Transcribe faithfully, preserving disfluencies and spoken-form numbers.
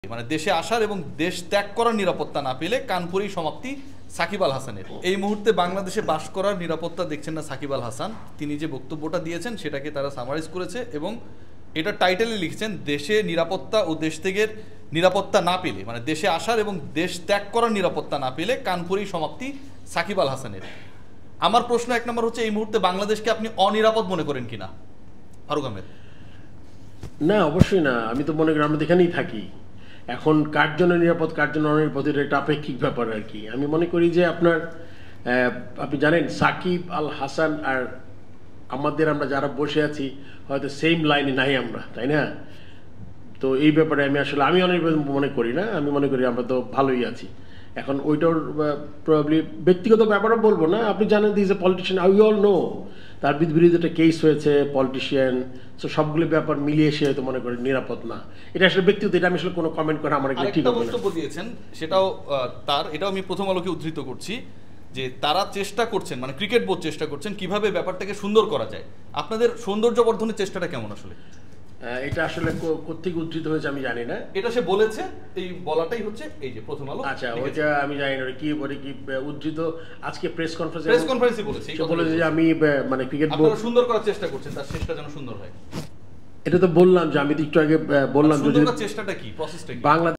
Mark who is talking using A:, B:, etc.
A: মানে দেশে আসার এবং দেশ ত্যাগ করার নিরাপত্তা না পেলে কানপুরি সমাপ্তি সাকিব আল হাসানের। এই মুহূর্তে বাংলাদেশে বাস করার নিরাপত্তা দেখছেন না সাকিব আল হাসান। তিনি যে বক্তব্যটা দিয়েছেন সেটাকে তারা সামারাইজ করেছে এবং এটা টাইটেলে লিখছেন দেশে নিরাপত্তা ও দেশ ত্যাগের নিরাপত্তা না পেলে, মানে দেশে আসার এবং দেশ ত্যাগ করার নিরাপত্তা না পেলে কানপুরি সমাপ্তি সাকিব আল হাসানের। আমার প্রশ্ন এক নম্বর হচ্ছে, এই মুহূর্তে বাংলাদেশকে আপনি অনিরাপদ মনে করেন কিনা ফারুক আহমেদ?
B: না, অবশ্যই না। আমি তো মনে করি আমরা এখানেই থাকি। এখন কার জন্য নিরাপদ কার জন্য অনিরাপদ এটা একটা আপেক্ষিক ব্যাপার আর কি। আমি মনে করি যে আপনার আপনি জানেন সাকিব আল হাসান আর আমাদের আমরা যারা বসে আছি হয়তো সেম লাইনে নাই আমরা, তাই না? তো এই ব্যাপারে আমি আসলে আমি অনেক মনে করি না। আমি মনে করি আমরা তো ভালোই আছি। এখন ওইটার প্রবাবলি ব্যক্তিগত ব্যাপারও বলবো না। আপনি জানেন this a politician, I all know তার বিরুদ্ধে একটা কেস হয়েছে, পলিটিশিয়ান। সো সবগুলো ব্যাপার মিলিয়ে সে হয়তো মনে করি নিরাপদ না। এটা আসলে ব্যক্তিগত, এটা আমি আসলে কোনো কমেন্ট করা আমার ঠিক হবে না।
A: বক্তব্য দিয়েছেন সেটাও তার, এটাও আমি প্রথম আলোকে উদ্ধৃত করছি যে তারা চেষ্টা করছেন, মানে ক্রিকেট বোর্ড চেষ্টা করছেন কিভাবে ব্যাপারটাকে সুন্দর করা যায়। আপনাদের সৌন্দর্য বর্ধনের চেষ্টাটা কেমন আসলে?
B: এটা আসলে কোত্থেকে উদ্ধৃত হয়েছে আমি জানি না।
A: এটা সে বলেছে, এই বলাটাই হচ্ছে এই যে প্রথম আলো।
B: আচ্ছা, ওইটা আমি জানি না কি বলে কি উদ্ধৃত আজকে প্রেস কনফারেন্সে
A: প্রেস কনফারেন্সে বলেছে।
B: সে বলেছে যে আমি মানে ক্রিকেট বোর্ড
A: সুন্দর করার চেষ্টা করছেন, তার চেষ্টা যেন সুন্দর হয়।
B: এটা তো বললাম যে আমি একটু আগে বললাম যে
A: চেষ্টাটা কি, প্রসেসটা কি
B: বাংলাদেশ